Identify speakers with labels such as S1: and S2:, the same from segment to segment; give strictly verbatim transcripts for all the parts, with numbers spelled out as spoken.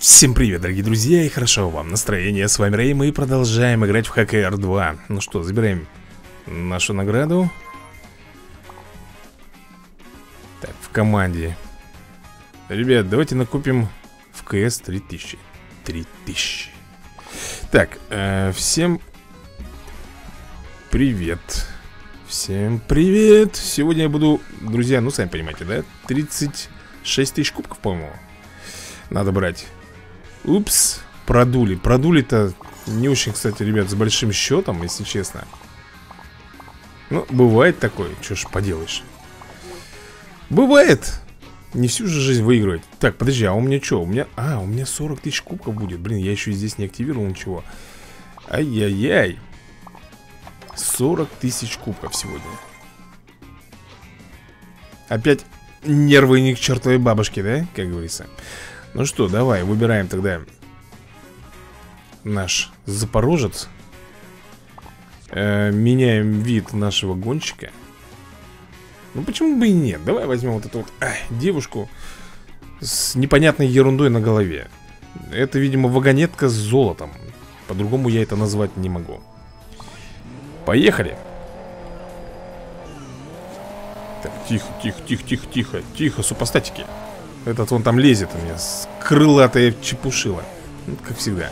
S1: Всем привет, дорогие друзья, и хорошо вам настроение. С вами Рэй, мы продолжаем играть в Хак Ар два. Ну что, забираем нашу награду. Так, в команде. Ребят, давайте накупим в КС три тысячи. три тысячи. Так, э, всем привет. Всем привет. Сегодня я буду, друзья, ну сами понимаете, да? тридцать шесть тысяч кубков, по-моему, надо брать. Упс, продули. Продули-то не очень, кстати, ребят, с большим счетом, если честно. Ну, бывает такое, что ж поделаешь. Бывает. Не всю же жизнь выигрывать. Так, подожди, а у меня что? У меня... А, у меня сорок тысяч кубков будет. Блин, я еще здесь не активировал ничего. Ай-яй-яй. сорок тысяч кубков сегодня. Опять нервы не к чертовой бабушке, да? Как говорится. Ну что, давай, выбираем тогда наш Запорожец. э, Меняем вид нашего гонщика. Ну почему бы и нет? Давай возьмем вот эту вот ай, девушку с непонятной ерундой на голове. Это, видимо, вагонетка с золотом. По-другому я это назвать не могу. Поехали. Так, тихо, тихо, тихо, тихо, тихо, тихо, супостатики. Этот вон там лезет у меня, крылатая чепушила. Ну, как всегда.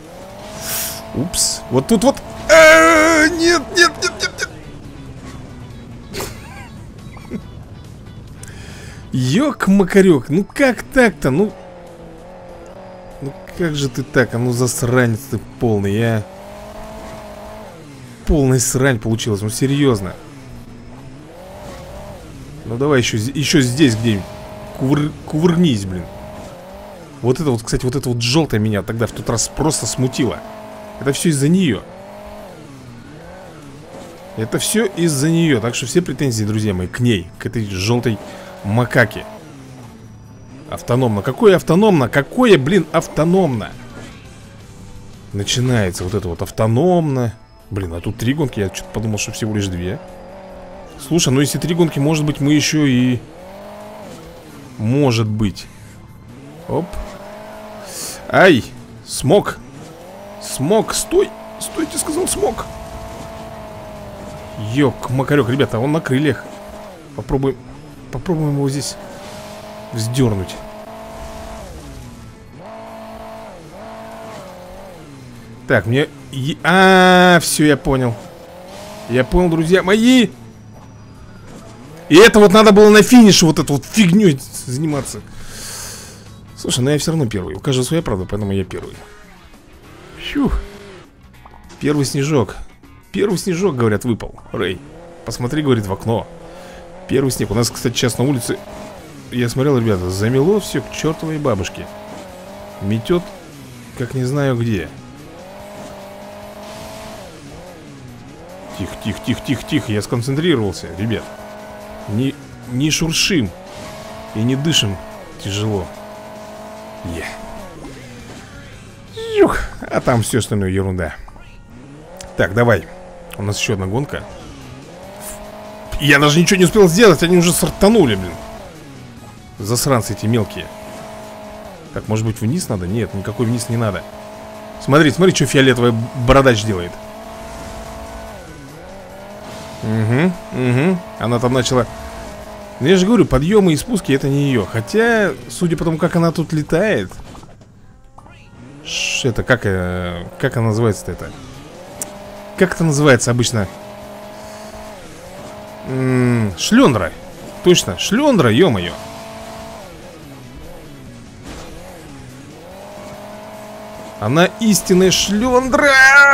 S1: Упс. Вот тут вот. А-а-а! Нет, нет, нет, нет, нет. Ёк-макарёк. Ну как так-то? Ну. Ну как же ты так? А ну засранец ты полный, а. Полная срань получилась. Ну серьезно. Ну давай еще, еще здесь где-нибудь. Кувыр... Кувырнись, блин. Вот это вот, кстати, вот это вот желтое меня тогда в тот раз просто смутило. Это все из-за нее. Это все из-за нее. Так что все претензии, друзья мои, к ней, к этой желтой макаке. Автономно. Какое автономно? Какое, блин, автономно? Начинается вот это вот автономно. Блин, а тут три гонки. Я что-то подумал, что всего лишь две. Слушай, ну если три гонки, может быть, мы еще и... Может быть. Оп. Ай, смог. Смог, стой. Стой, ты сказал, смог. Ёк, макарек, ребята, он на крыльях. Попробуем. Попробуем его здесь вздернуть. Так, мне... А, все, я понял. Я понял, друзья мои. И это вот надо было на финише вот эту вот фигней заниматься. Слушай, ну я все равно первый. У каждого своя правда, поэтому я первый. Фух. Первый снежок. Первый снежок, говорят, выпал. Рэй, посмотри, говорит, в окно. Первый снег. У нас, кстати, сейчас на улице, я смотрел, ребята, замело все к чертовой бабушке. Метет, как не знаю где. Тихо, тихо, тихо, тихо, тихо. Я сконцентрировался, ребят. Не, не шуршим и не дышим тяжело. Yeah. Юх, а там все остальное ерунда. Так, давай. У нас еще одна гонка. Я даже ничего не успел сделать, они уже сортанули, блин. Засранцы эти мелкие. Так, может быть вниз надо? Нет, никакой вниз не надо. Смотри, смотри, что фиолетовая бородач делает. Угу, угу. Она там начала... Ну, я же говорю, подъемы и спуски это не ее. Хотя, судя по тому, как она тут летает. Ш, это как... Э, как она называется-то это? Как это называется обычно? М-м, шлендра. Точно, шлендра, ё-моё. Она истинная шлендра.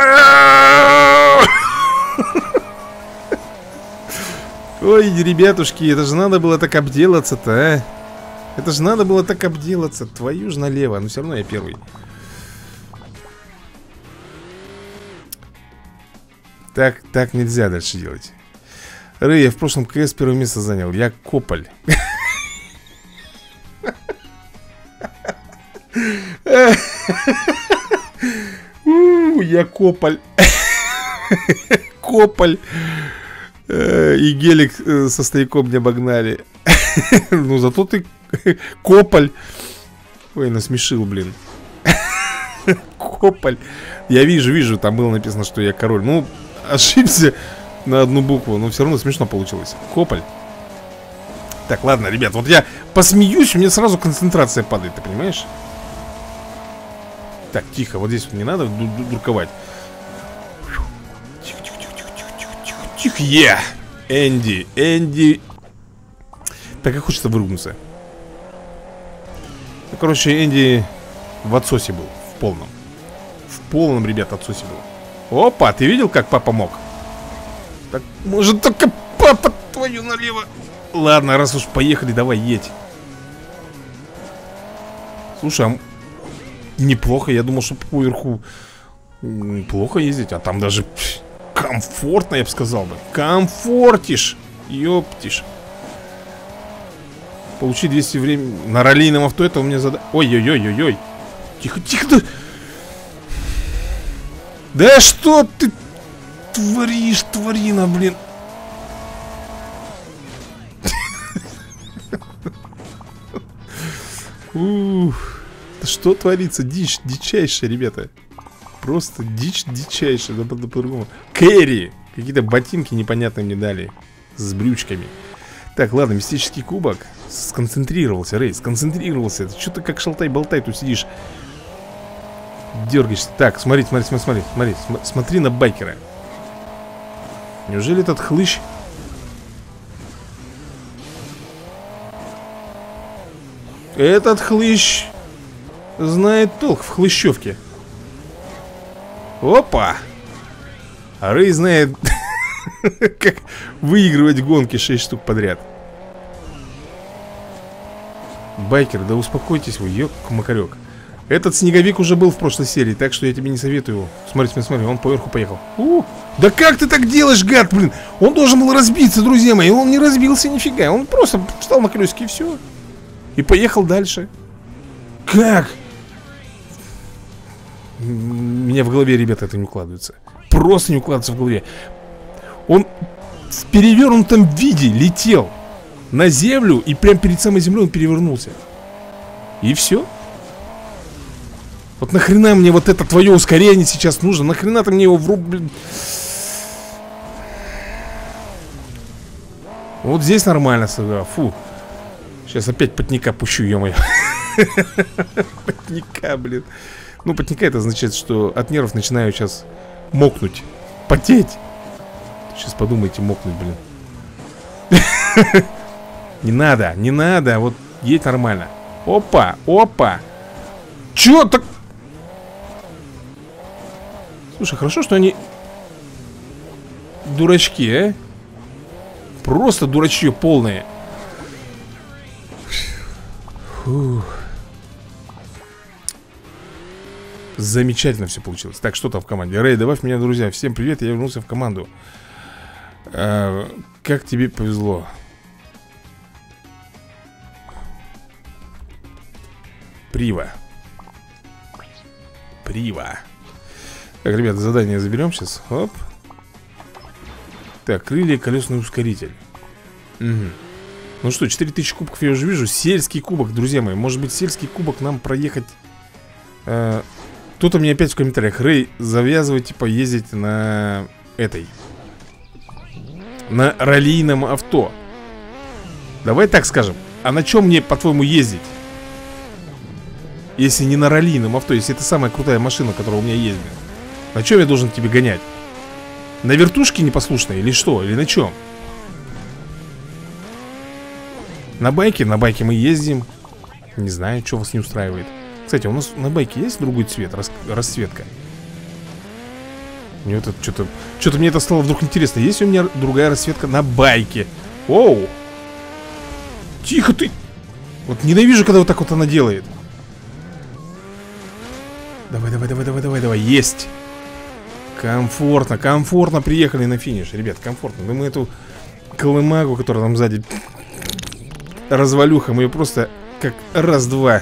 S1: Ой, ребятушки, это же надо было так обделаться-то, а? Это же надо было так обделаться. Твою ж налево, но все равно я первый. Так, так нельзя дальше делать. Рэй, я в прошлом КС первое место занял. Я Кополь. Я Кополь. Кополь. И гелик со стояком не обогнали. Ну зато ты Кополь. Ой, насмешил, блин. Кополь. Я вижу, вижу, там было написано, что я король. Ну, ошибся на одну букву, но все равно смешно получилось. Кополь. Так, ладно, ребят, вот я посмеюсь, у меня сразу концентрация падает, ты понимаешь? Так, тихо, вот здесь вот не надо дурковать. Тихо, тихо, тихо, тихо, тихо, тихо, тихо, тихо, е! Энди, Энди. Так и хочется выругнуться. Ну, короче, Энди в отсосе был, в полном. В полном, ребят, отсосе был. Опа, ты видел, как папа мог? Так, может, только папа твою налево. Ладно, раз уж поехали, давай едь. Слушай, а неплохо, я думал, что поверху плохо ездить, а там даже пш, комфортно, я бы сказал бы. Комфортишь, ёптишь. Получи двести времени на раллийном авто, это у меня зада... Ой-ой-ой-ой-ой. Тихо, тихо, да... Да что ты творишь, тварина, блин. Ух, да что творится? Дичь, дичайшая, ребята. Просто дичь дичайшая, да, да, по-другому. Кэрри! Какие-то ботинки непонятные мне дали. С брючками. Так, ладно, мистический кубок. Сконцентрировался, Рэй, сконцентрировался. Что ты как шалтай-болтай тут сидишь? Дергаешься. Так, смотри, смотри, смотри, смотри, смотри, см смотри на байкера. Неужели этот хлыщ... Этот хлыщ знает толк в хлыщевке. Опа! А Рэй знает, как выигрывать гонки шесть штук подряд. Байкер, да успокойтесь вы, ёк-макарёк. Этот снеговик уже был в прошлой серии, так что я тебе не советую. Смотри, смотри, смотри, он поверху поехал. У, да как ты так делаешь, гад, блин? Он должен был разбиться, друзья мои. Он не разбился нифига, он просто встал на колесики и все. И поехал дальше. Как? У меня в голове, ребята, это не укладывается. Просто не укладывается в голове. Он в перевернутом виде летел на землю, и прямо перед самой землей он перевернулся. И все. Вот нахрена мне вот это твое ускорение сейчас нужно? Нахрена ты мне его вруб, блин? Вот здесь нормально сыграл. Фу. Сейчас опять потника пущу, ё-моё. Потника, блин. Ну, потника это означает, что от нервов начинаю сейчас мокнуть, потеть. Сейчас подумайте, мокнуть, блин. Не надо, не надо. Вот едь нормально. Опа, опа. Чё так? Слушай, хорошо, что они дурачки, а? Просто дурачье полное. Фух. Замечательно все получилось. Так, что там в команде? Рэй, добавь меня, друзья. Всем привет, я вернулся в команду. а, Как тебе повезло. Прива. Прива. Так, ребята, задание заберем сейчас. Оп. Так, крылья, колесный ускоритель. Угу. Ну что, четыре тысячи кубков я уже вижу. Сельский кубок, друзья мои. Может быть, сельский кубок нам проехать. э, Кто-то мне опять в комментариях: Рэй, завязывай, типа, ездить на этой, на раллийном авто. Давай так скажем. А на чем мне, по-твоему, ездить? Если не на раллийном авто, если это самая крутая машина, которая у меня есть. На чем я должен тебе гонять? На вертушке непослушной или что? Или на чем? На байке? На байке мы ездим. Не знаю, что вас не устраивает. Кстати, у нас на байке есть другой цвет, рас... расцветка? Мне это что-то... Что-то мне это стало вдруг интересно. Есть у меня другая расцветка на байке? Оу! Тихо ты! Вот ненавижу, когда вот так вот она делает. Давай, давай, давай, давай, давай, давай. Есть! Комфортно, комфортно приехали на финиш. Ребят, комфортно. Да мы эту колымагу, которая там сзади развалюха, мы ее просто как раз-два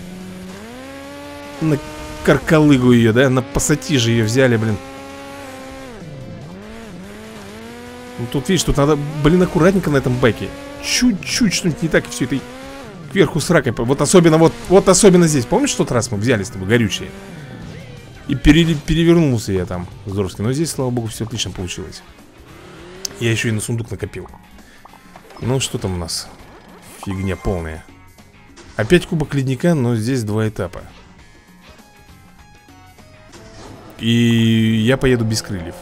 S1: на каркалыгу ее, да? На пассатижи ее взяли, блин. Ну тут, видишь, тут надо, блин, аккуратненько на этом байке. Чуть-чуть что-нибудь не так, и все это кверху с ракой. Вот особенно, вот, вот особенно здесь. Помнишь, в тот раз мы взяли с тобой горючие? И пере, перевернулся я там здоровски. Но здесь, слава богу, все отлично получилось. Я еще и на сундук накопил. Ну, что там у нас? Фигня полная. Опять кубок ледника, но здесь два этапа. И я поеду без крыльев.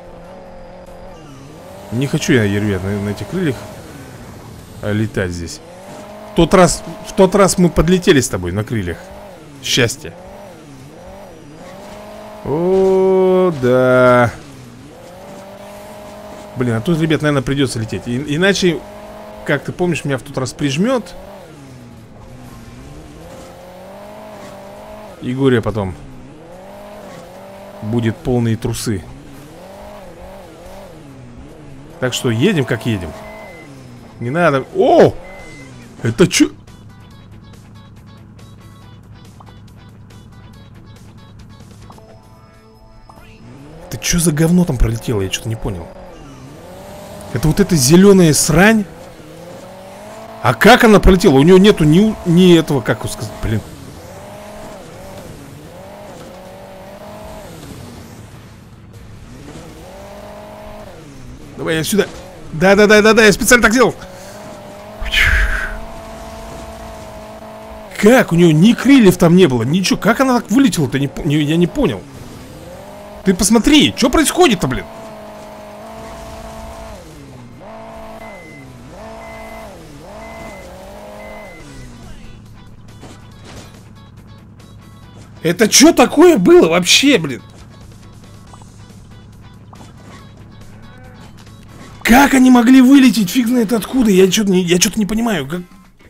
S1: Не хочу я, ребят, на, на этих крыльях летать здесь. В тот раз, в тот раз мы подлетели с тобой на крыльях. Счастье. О, да. Блин, а тут, ребят, наверное, придется лететь. И, иначе, как ты помнишь, меня в тот раз прижмет. И горе потом будет полные трусы. Так что едем, как едем. Не надо. О! Это чё? Это чё за говно там пролетело? Я что-то не понял. Это вот эта зеленая срань? А как она пролетела? У нее нету ни, ни этого, как сказать, блин. Давай я сюда. Да-да-да-да-да, я специально так сделал. Как? У нее ни крыльев там не было, ничего. Как она так вылетела-то? Не, не, я не понял. Ты посмотри, что происходит-то, блин? Это что такое было вообще, блин? Как они могли вылететь? Фиг знает откуда. Я что-то не, я что-то не понимаю. Как...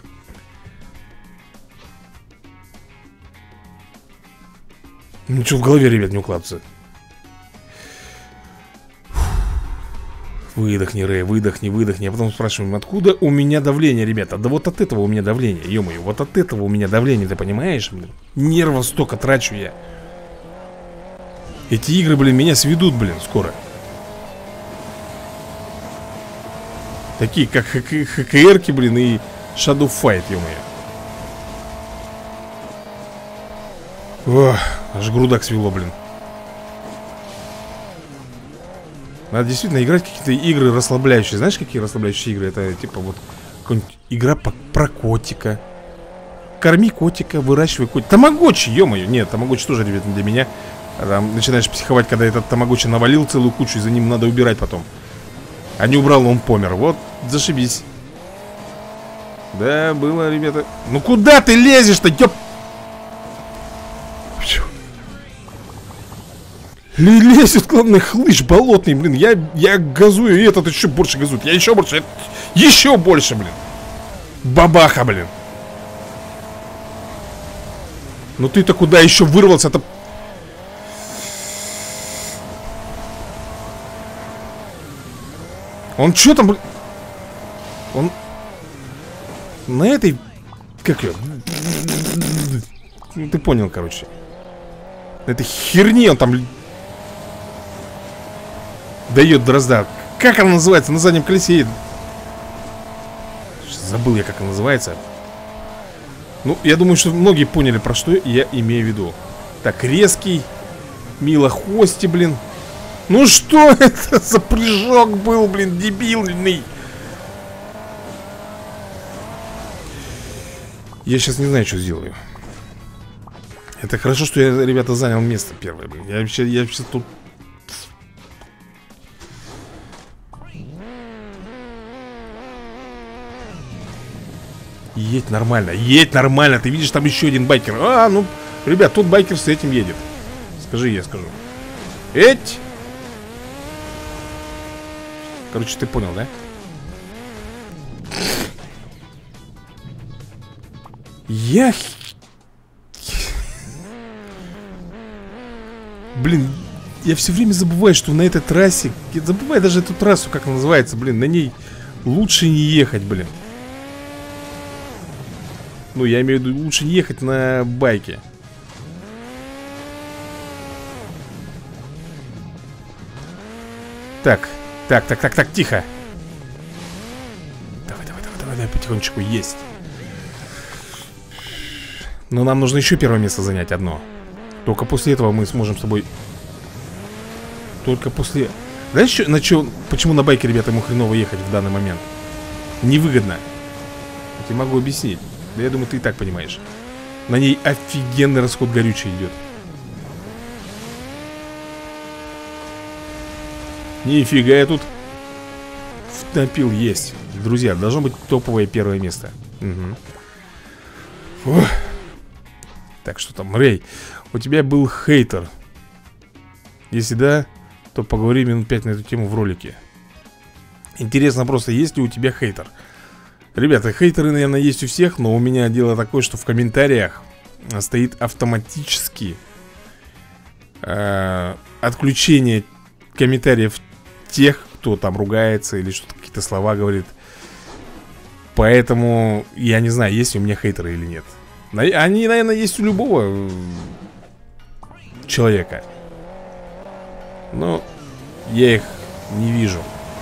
S1: Ничего в голове, ребят, не укладывается. Выдохни, Рэй, выдохни, выдохни. А потом спрашиваем, откуда у меня давление, ребята? Да вот от этого у меня давление, ё-моё. Вот от этого у меня давление, ты понимаешь? Блин? Нервов столько трачу я. Эти игры, блин, меня сведут, блин, скоро. Такие, как ХКРки, блин, и Shadow Fight, ё-моё. Ох, аж грудак свело, блин. Надо действительно играть какие-то игры расслабляющие. Знаешь, какие расслабляющие игры? Это типа вот какая-нибудь игра по, про котика. Корми котика, выращивай котика. Тамагочи, ё-моё. Нет, тамагочи тоже, ребята, для меня. Там начинаешь психовать, когда этот тамагочи навалил целую кучу, и за ним надо убирать потом. А не убрал, он помер. Вот, зашибись. Да, было, ребята. Ну куда ты лезешь-то, ёп? Лезет, главное, хлыщ болотный, блин. Я, я газую, и этот еще больше газует. Я еще больше, я, еще больше, блин. Бабаха, блин. Ну ты-то куда еще вырвался-то? Он что там, блин? Он на этой... Как ее? Ну, ты понял, короче. На этой херне он там... Дает дрозда. Как она называется? На заднем колесе едет. Забыл я, как она называется. Ну, я думаю, что многие поняли, про что я имею в виду. Так, резкий. Милохвости, блин. Ну что это за прыжок был, блин, дебильный? Я сейчас не знаю, что сделаю. Это хорошо, что я, ребята, занял место первое, блин. Я вообще, я вообще тут... Едь нормально, едь нормально. Ты видишь, там еще один байкер. А, ну, ребят, тут байкер с этим едет. Скажи, я скажу. Эть! Короче, ты понял, да? Я... Блин, я все время забываю, что на этой трассе... Я забываю даже эту трассу, как она называется, блин. На ней лучше не ехать, блин. Ну, я имею в виду, лучше не ехать на байке. Так, так, так, так, так, тихо. Давай, давай, давай, давай, давай, потихонечку, есть. Но нам нужно еще первое место занять одно. Только после этого мы сможем с тобой. Только после. Знаешь, что, на чё, почему на байке, ребята, ему хреново ехать в данный момент? Невыгодно. Я тебе могу объяснить. Да я думаю, ты и так понимаешь. На ней офигенный расход горючей идет. Нифига я тут втопил. Есть. Друзья, должно быть топовое первое место. Угу. Фух. Так, что там, Рэй? У тебя был хейтер. Если да, то поговори минут пять на эту тему в ролике. Интересно просто, есть ли у тебя хейтер? Ребята, хейтеры, наверное, есть у всех. Но у меня дело такое, что в комментариях стоит автоматически э, отключение комментариев тех, кто там ругается или что-то, какие-то слова говорит. Поэтому я не знаю, есть ли у меня хейтеры или нет. Они, наверное, есть у любого человека. Но я их не вижу.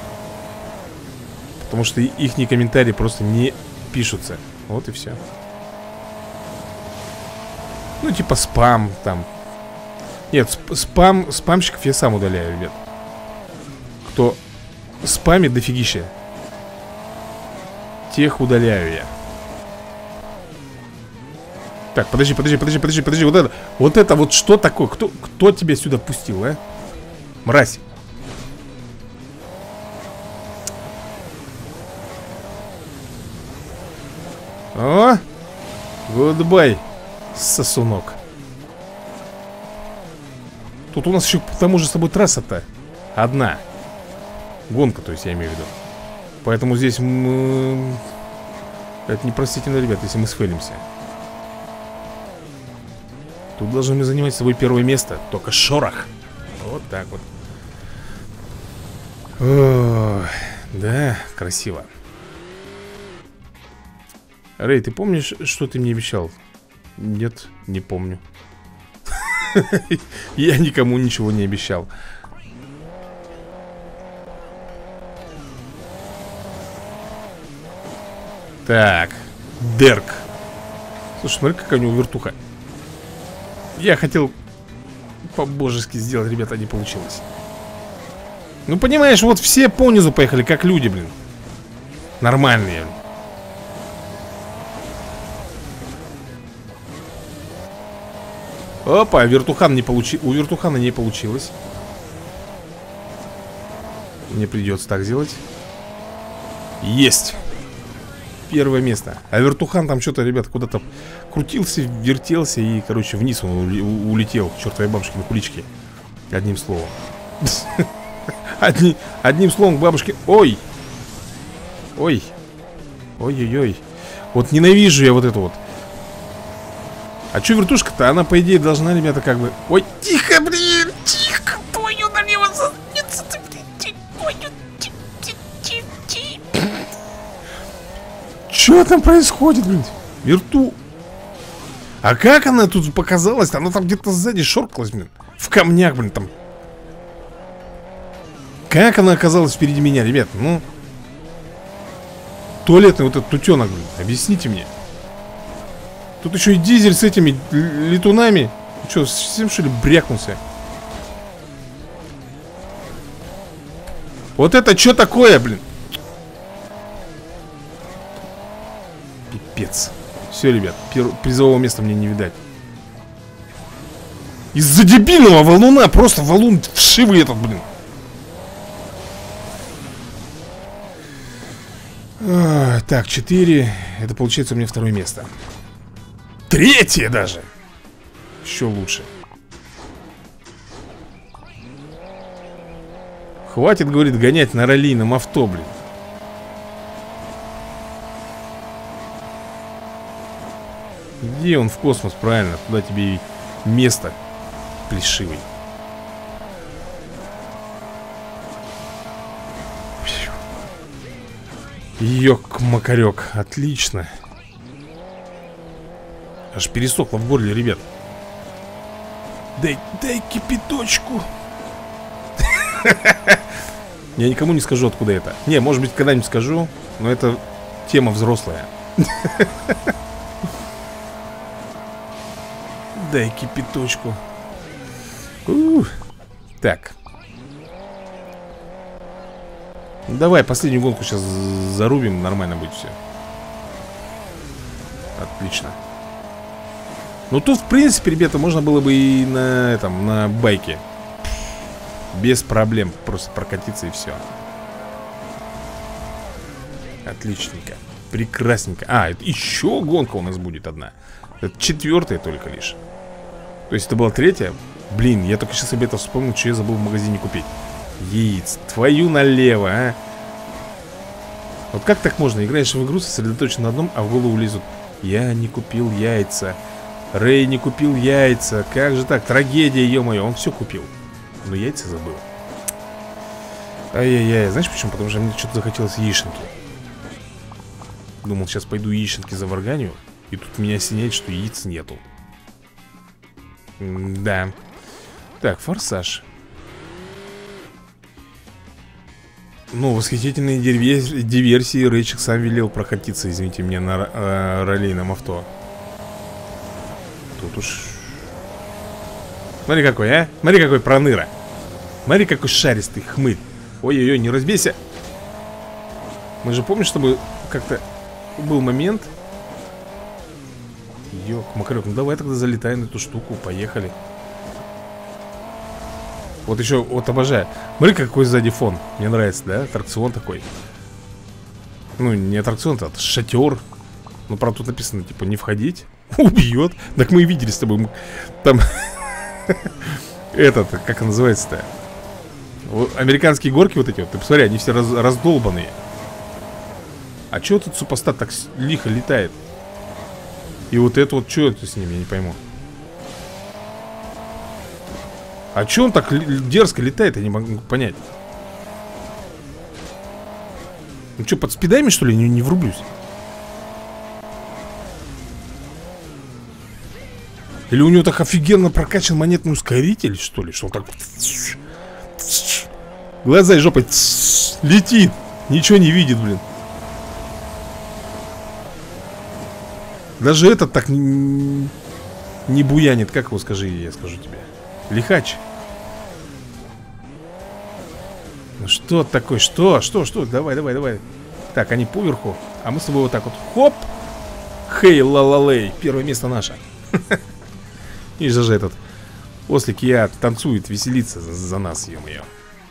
S1: Потому что ихние комментарии просто не пишутся. Вот и все. Ну, типа спам там. Нет, сп спам, спамщиков я сам удаляю, ребят. Кто спамит дофигища, тех удаляю я. Так, подожди, подожди, подожди, подожди, подожди. Вот это, вот это вот что такое? Кто, кто тебя сюда пустил, а? Мразь. О! Гудбай, сосунок. Тут у нас еще к тому же с тобой трасса-то одна. Гонка, то есть я имею в виду. Поэтому здесь мы... Это непростительно, ребят, если мы сфейлимся. Тут должны мы занимать с собой первое место. Только шорох. Вот так вот. О, да, красиво. Рэй, ты помнишь, что ты мне обещал? Нет, не помню. Я никому ничего не обещал. Так, Дерк. Слушай, смотри, какая у него вертуха. Я хотел по-божески сделать, ребята, не получилось. Ну, понимаешь, вот все понизу поехали, как люди, блин. Нормальные. Опа, вертухан не получи... у вертухана не получилось. Мне придется так сделать. Есть. Первое место. А вертухан там что-то, ребят, куда-то крутился, вертелся и, короче, вниз он улетел к чертовой бабушке на куличке. Одним словом. Одни, Одним словом к бабушке. Ой. Ой. Ой-ой-ой. Вот ненавижу я вот это вот. А что вертушка-то? Она, по идее, должна, ребята, как бы... Ой, тихо, блин, тихо. Твою налево задница ты, блин. Твою... Что там происходит, блин? Верту... А как она тут показалась? Она там где-то сзади шоркалась, блин. В камнях, блин, там. Как она оказалась впереди меня, ребят? Ну... Туалетный вот этот тутенок, блин. Объясните мне. Тут еще и дизель с этими летунами. Что, совсем что ли брякнулся? Вот это что такое, блин? Пипец. Все, ребят, призового места мне не видать. Из-за дебильного валуна. Просто валун вшивый этот, блин. а, Так, четыре. Это получается у меня второе место. Третье даже. Еще лучше. Хватит, говорит, гонять на раллийном авто, блин. Иди он в космос, правильно. Туда тебе и место, плешивый. Ёк-макарёк, отлично. Аж пересохло в горле, ребят. Дай, дай кипяточку. Я никому не скажу, откуда это. Не, может быть, когда-нибудь скажу. Но это тема взрослая. Дай кипяточку. У-у-у. Так. Давай последнюю гонку сейчас зарубим. Нормально будет все. Отлично. Ну тут, в принципе, ребята, можно было бы и на этом, на байке. Без проблем. Просто прокатиться и все. Отличненько. Прекрасненько. А, это еще гонка у нас будет одна. Это четвертая только лишь. То есть это была третья. Блин, я только сейчас об этом вспомнил, что я забыл в магазине купить. Яиц. Твою налево, а. Вот как так можно? Играешь в игру, сосредоточен на одном, а в голову лезут: я не купил яйца. Рэй не купил яйца. Как же так? Трагедия, ё-моё. Он все купил, но яйца забыл. Ай-яй-яй. Знаешь почему? Потому что мне что-то захотелось яишенки. Думал, сейчас пойду яишенки заварганю. И тут меня осеняет, что яиц нету. М-да. Так, форсаж. Ну, восхитительные диверсии. Рэйчик сам велел прокатиться, извините меня, на э, раллийном авто. Тут уж... Смотри какой, а? Смотри какой проныра. Смотри какой шаристый хмырь. Ой-ой-ой, не разбейся. Мы же помним, чтобы как-то был момент. Ёк, макарёк, ну давай тогда залетаем на эту штуку. Поехали. Вот еще, вот обожаю. Смотри, какой сзади фон. Мне нравится, да? Аттракцион такой. Ну, не аттракцион, а шатер. Ну, правда, тут написано, типа, не входить. Убьет. Так мы и видели с тобой. Там этот, как он называется-то? Американские горки вот эти вот. Ты посмотри, они все раз, раздолбанные. А чё тут супостат так лихо летает? И вот это вот, что это с ним, я не пойму. А чё он так дерзко летает, я не могу понять. Ну что, под спидами, что ли, не, не врублюсь? Или у него так офигенно прокачан монетный ускоритель, что ли? Что он так... Глаза и жопой летит. Ничего не видит, блин. Даже этот так не, не буянит. Как его, скажи, я скажу тебе. Лихач. Ну что такое? Что? Что? Что? Давай, давай, давай. Так, они поверху. А мы с тобой вот так вот. Хоп! Хей, ла-ла-лей. Первое место наше. И же этот ослик я танцует, веселится за, за нас, ё-моё.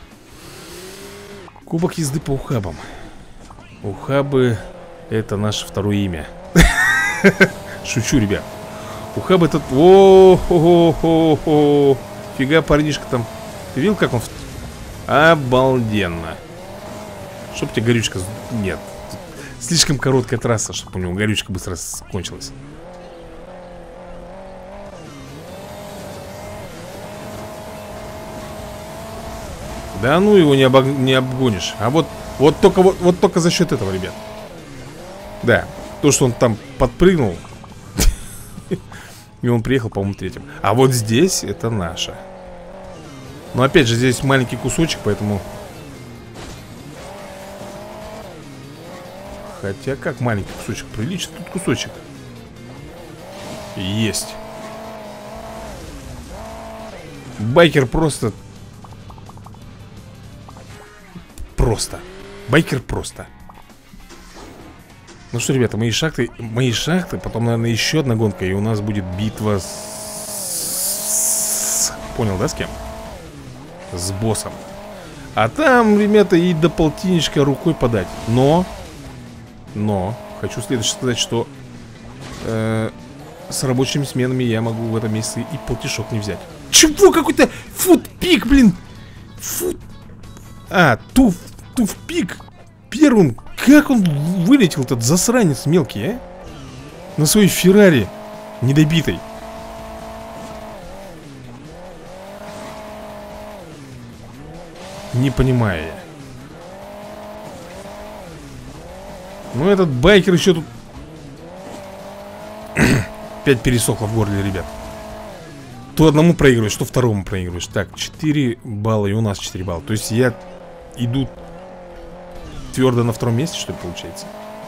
S1: Кубок езды по ухабам. Ухабы — это наше второе имя. Шучу, ребят. Ухаб этот... О-хо-хо-хо-хо. Фига парнишка там. Ты видел, как он... Обалденно. Чтоб тебе горючка... Нет. Слишком короткая трасса, чтобы у него горючка быстро кончилась. Да ну его не, обог... не обгонишь. А вот, вот, только, вот, вот только за счет этого, ребят. Да. То, что он там подпрыгнул. И он приехал, по-моему, третьим. А вот здесь это наше. Но опять же, здесь маленький кусочек, поэтому... Хотя как маленький кусочек? Прилично тут кусочек. Есть. Байкер просто... Просто. Байкер просто. Ну что, ребята, мои шахты, мои шахты, потом, наверное, еще одна гонка, и у нас будет битва с... Понял, да, с кем? С боссом. А там, ребята, и до полтинничка рукой подать. Но, но, хочу следующее сказать, что э, с рабочими сменами я могу в этом месяце и полтишок не взять. Чего? Какой-то футпик, блин. Фут... А, туф, туфпик. Первым. Как он вылетел, этот засранец мелкий, а? На своей Феррари недобитой. Не понимаю я. Ну этот байкер еще тут опять пересохло в горле, ребят. То одному проигрываешь, то второму проигрываешь. Так, четыре балла, и у нас четыре балла. То есть я иду твердо на втором месте, что ли, получается?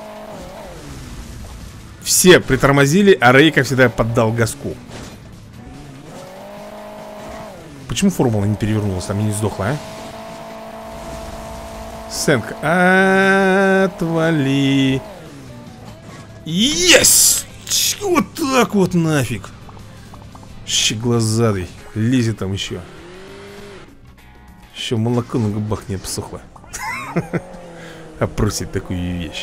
S1: Все притормозили, а Рэй, как всегда, поддал газку. почему формула не перевернулась, там и не сдохла, а? Сэнк, отвали. Есть! Вот так вот нафиг. Щеглазадый. Лезет там еще. Еще молоко на губах не обсохло. А просит такую вещь.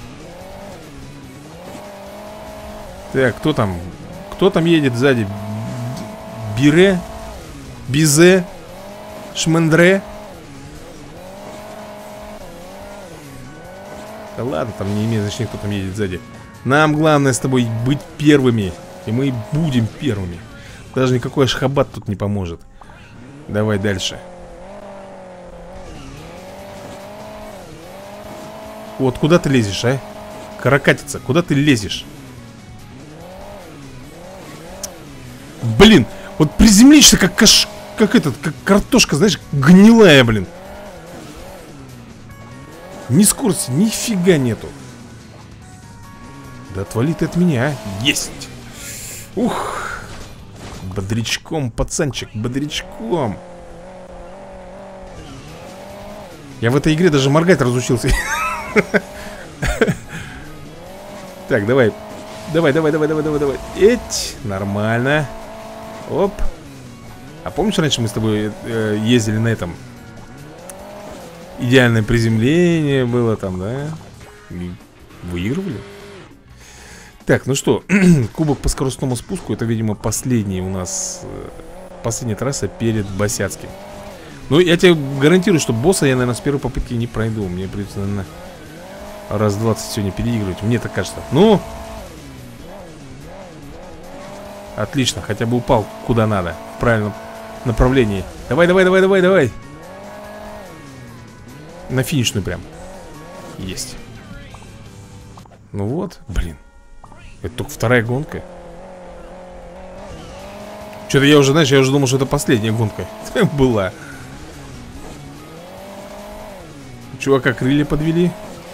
S1: Так, кто там? Кто там едет сзади? Бире? Бизе? Шмендре? Да ладно, там не имеет значения, кто там едет сзади. Нам главное с тобой быть первыми. И мы будем первыми. Даже никакой ашхабад тут не поможет. Давай дальше. Вот куда ты лезешь, а? Каракатица, куда ты лезешь? Блин, вот приземлишься как каш... Как этот, как картошка, знаешь, гнилая, блин. Ни скорости, нифига нету. Да отвали ты от меня, а? Есть. Ух. Бодрячком, пацанчик, бодрячком. Я в этой игре даже моргать разучился. Так, давай. Давай, давай, давай, давай, давай, давай. Эть, нормально. Оп. А помнишь, раньше мы с тобой э, ездили на этом? Идеальное приземление было там, да? И выигрывали. Так, ну что, кубок по скоростному спуску. Это, видимо, последний у нас э, последняя трасса перед Босяцким. Ну, я тебе гарантирую, что босса я, наверное, с первой попытки не пройду. Мне придется, наверное, раз двадцать сегодня переигрывать. Мне так кажется. Ну, отлично, хотя бы упал куда надо. В правильном направлении. Давай, давай, давай, давай, давай. На финишную прям. Есть. Ну вот, блин. Это только вторая гонка. Что-то я уже, знаешь, я уже думал, что это последняя гонка была. Чувака крылья подвели.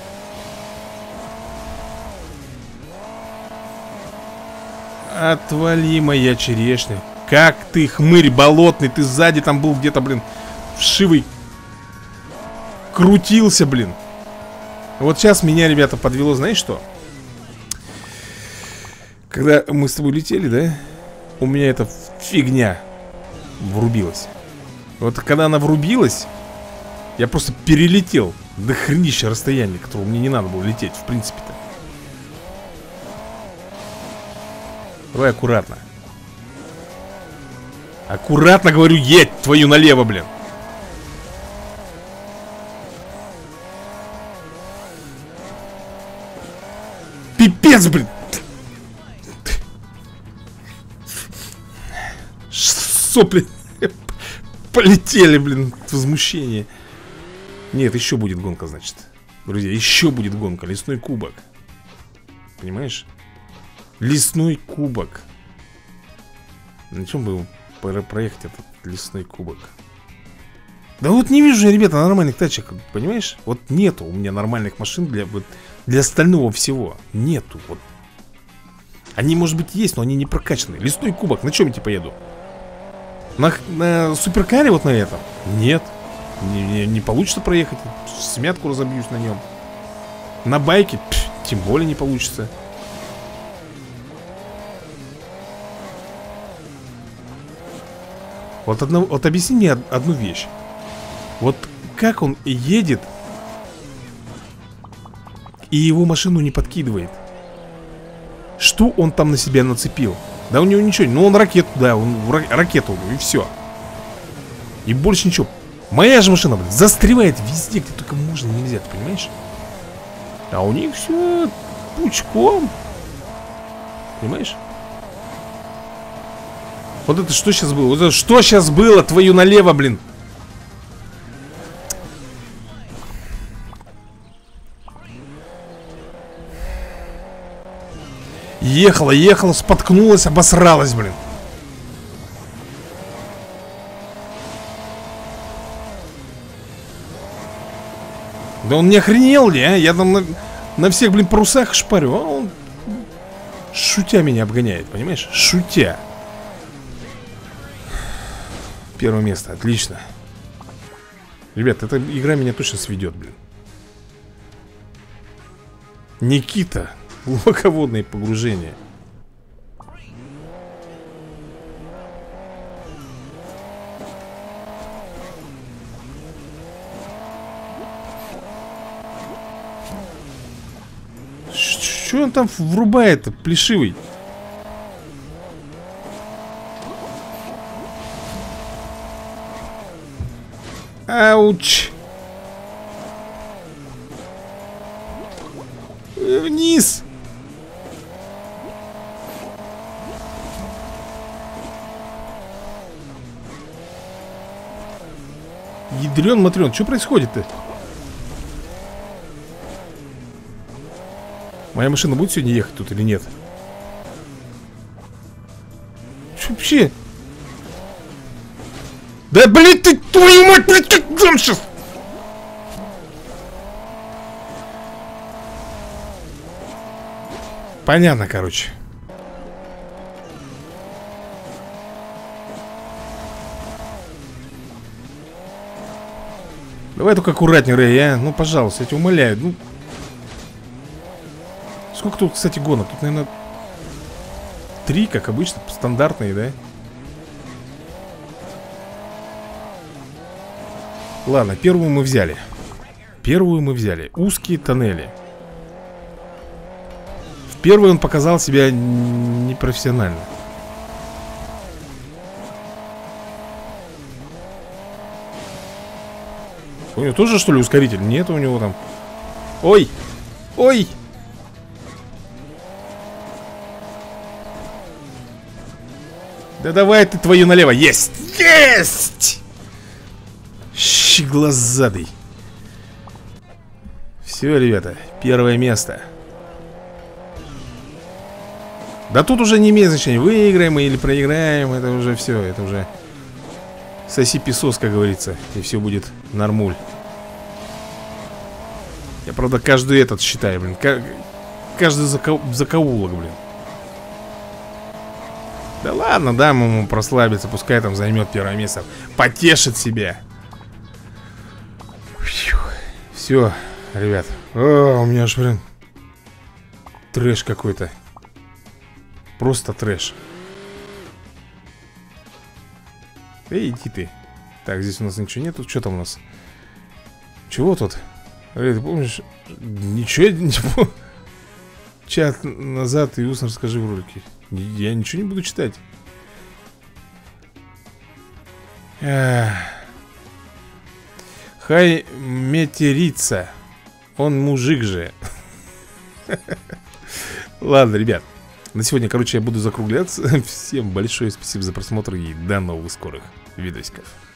S1: Отвали, моя черешня. Как ты, хмырь болотный. Ты сзади там был где-то, блин, вшивый. Крутился, блин. Вот сейчас меня, ребята, подвело, знаешь что? Когда мы с тобой летели, да? У меня эта фигня врубилась. Вот когда она врубилась, я просто перелетел до хренища расстояния, которого мне не надо было лететь, в принципе-то. Давай аккуратно. Аккуратно, говорю, едь твою налево, блин. Пипец, блин. Сопли полетели, блин, от возмущения. Нет, еще будет гонка, значит. Друзья, еще будет гонка. Лесной кубок. Понимаешь? Лесной кубок. На чем бы его проехать, этот лесной кубок? Да вот не вижу я, ребята, нормальных тачек. Понимаешь? Вот нету у меня нормальных машин для, вот, для остального всего. Нету. Вот. Они, может быть, есть, но они не прокачаны. Лесной кубок, на чем я типа еду? На, на суперкаре вот на этом? Нет. Не, не, не получится проехать. Смятку разобьюсь на нем. На байке? Пф, тем более не получится. Вот, одно, вот объясни мне одну вещь. Вот как он едет и его машину не подкидывает? Что он там на себя нацепил? Да у него ничего, ну он ракету, да, он ракету, и все. И больше ничего. Моя же машина, блин, застревает везде, где только можно, нельзя, ты понимаешь? А у них все пучком. Понимаешь? Вот это что сейчас было? Вот это что сейчас было? Твою налево, блин. Ехала, ехала, споткнулась, обосралась, блин. Да он не охренел ли, а? Я там на, на всех, блин, парусах шпарю, а он шутя меня обгоняет, понимаешь? Шутя. первое место, отлично. Ребят, эта игра меня точно сведет, блин. Никита. Глубоководные погружения. Что он там врубает-то, плешивый? Ауч. Вниз. Ядрен матрен, что происходит-то? Моя машина будет сегодня ехать тут или нет? Что вообще? Да блин ты, твою мать, блин, как там сейчас? Понятно, короче. Давай только аккуратнее, Рэй, а? Ну, пожалуйста, я тебя умоляю. Ну... Сколько тут, кстати, гонок? Тут, наверное, три, как обычно, стандартные, да? Ладно, первую мы взяли. Первую мы взяли. Узкие тоннели. В первой он показал себя непрофессионально. У него тоже, что ли, ускоритель? Нет у него там. Ой! Ой! Да давай ты твою налево. Есть! Есть! Щеглазадый. Все, ребята, первое место. Да тут уже не имеет значения, выиграем мы или проиграем. Это уже все, это уже соси песос, как говорится. И все будет нормуль. Я, правда, каждый этот считаю, блин. Каждый зака... закоулок, блин. Да ладно, дам ему прослабиться. Пускай там займет первое место. Потешит себя. Все, ребят. О, у меня аж, блин, трэш какой-то. Просто трэш. Эй, иди ты. Так, здесь у нас ничего нету. Что там у нас? Чего тут? Рэй, ты помнишь? Ничего не помню. Чат назад и устно расскажи в ролике. Я ничего не буду читать. Хай метерица. Он мужик же. Ладно, ребят. На сегодня, короче, я буду закругляться. Всем большое спасибо за просмотр и до новых скорых видосиков.